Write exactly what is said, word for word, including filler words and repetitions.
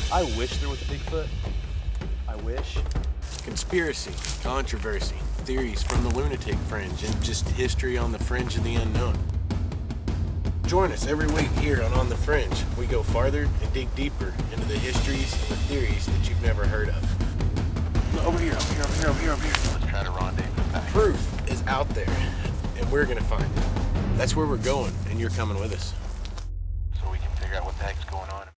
I wish there was a Bigfoot. I wish. Conspiracy, controversy, theories from the lunatic fringe, and just history on the fringe of the unknown. Join us every week here on On the Fringe. We go farther and dig deeper into the histories and the theories that you've never heard of. Over here, over here, over here, over here, over here. Let's try to rendezvous back. Proof is out there, and we're gonna find it. That's where we're going, and you're coming with us. So we can figure out what the heck's going on.